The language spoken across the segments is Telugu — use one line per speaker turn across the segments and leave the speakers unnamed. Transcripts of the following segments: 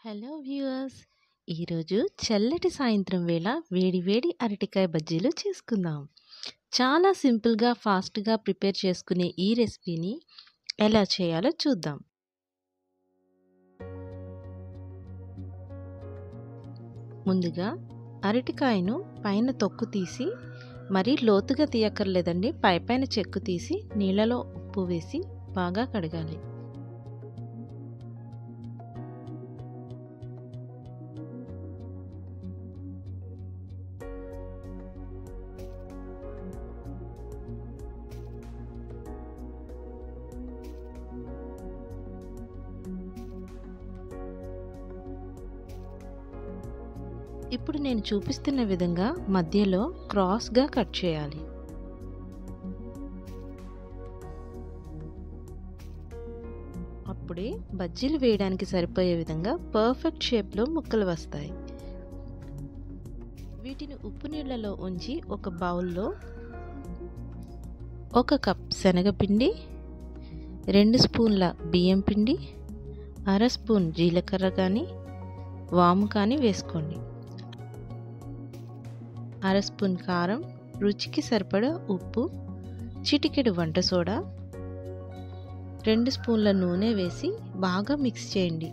హలో వ్యూవర్స్, ఈరోజు చల్లటి సాయంత్రం వేళ వేడి వేడి అరటికాయ బజ్జీలు చేసుకుందాం. చాలా సింపుల్గా ఫాస్ట్గా ప్రిపేర్ చేసుకునే ఈ రెసిపీని ఎలా చేయాలో చూద్దాం. ముందుగా అరటికాయను పైన తొక్కు తీసి, మరీ లోతుగా తీయక్కర్లేదండి, పైన చెక్కు తీసి నీళ్ళలో ఉప్పు వేసి బాగా కడగాలి. ఇప్పుడు నేను చూపిస్తున్న విధంగా మధ్యలో క్రాస్గా కట్ చేయాలి. అప్పుడే బజ్జీలు వేయడానికి సరిపోయే విధంగా పర్ఫెక్ట్ షేప్లో ముక్కలు వస్తాయి. వీటిని ఉప్పు నీళ్ళలో ఉంచి ఒక బౌల్లో 1 కప్ శనగపిండి, 2 స్పూన్ల బియ్యం పిండి, 1/2 స్పూన్ జీలకర్ర కానీ వాము కానీ వేసుకోండి. 1/2 స్పూన్ కారం, రుచికి సరిపడా ఉప్పు, చిటికెడు వంట సోడా, 2 స్పూన్ల నూనె వేసి బాగా మిక్స్ చేయండి.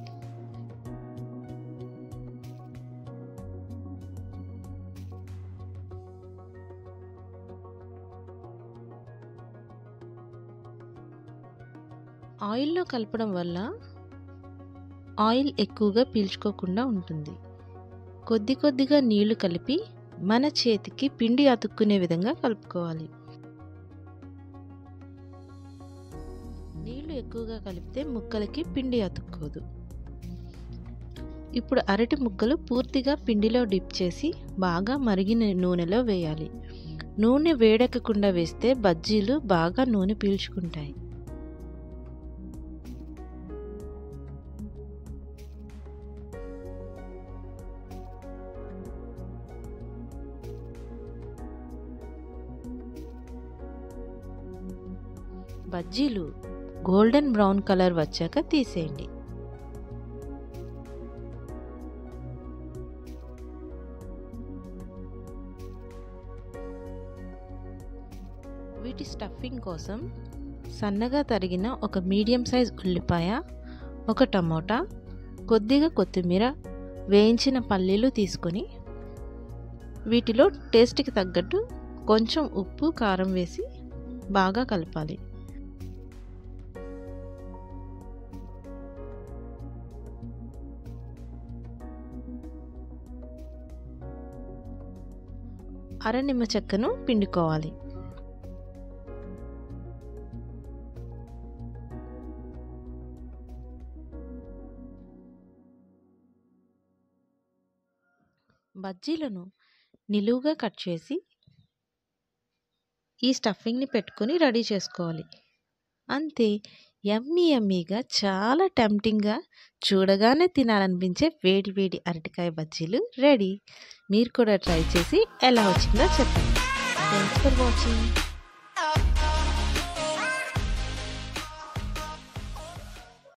ఆయిల్లో కలపడం వల్ల ఆయిల్ ఎక్కువగా పీల్చుకోకుండా ఉంటుంది. కొద్దిగా నీళ్లు కలిపి మన చేతికి పిండి అతుక్కునే విధంగా కలుపుకోవాలి. నీళ్లు ఎక్కువగా కలిపితే ముక్కలకి పిండి అతుక్కోదు. ఇప్పుడు అరటి ముక్కలు పూర్తిగా పిండిలో డిప్ చేసి బాగా మరిగిన నూనెలో వేయాలి. నూనె వేడెక్కకుండా వేస్తే బజ్జీలు బాగా నూనె పీల్చుకుంటాయి. బజ్జీలు గోల్డెన్ బ్రౌన్ కలర్ వచ్చాక తీసేయండి. వీటి స్టఫింగ్ కోసం సన్నగా తరిగిన ఒక మీడియం సైజ్ ఉల్లిపాయ, 1 టమోటా, కొద్దిగా కొత్తిమీర, వేయించిన పల్లీలు తీసుకొని వీటిలో టేస్ట్కి తగ్గట్టు కొంచెం ఉప్పు, కారం వేసి బాగా కలపాలి. అర నిమ్మ చెక్కను పిండుకోవాలి. బజ్జీలను నిలువుగా కట్ చేసి ఈ స్టఫింగ్ని పెట్టుకొని రెడీ చేసుకోవాలి. అంతే, యమ్మీగా చాలా టెంప్టింగ్గా, చూడగానే తినాలనిపించే వేడి వేడి అరటికాయ బజ్జీలు రెడీ. మీరు కూడా ట్రై చేసి ఎలా వచ్చిందో చెప్పండి. Thanks for watching.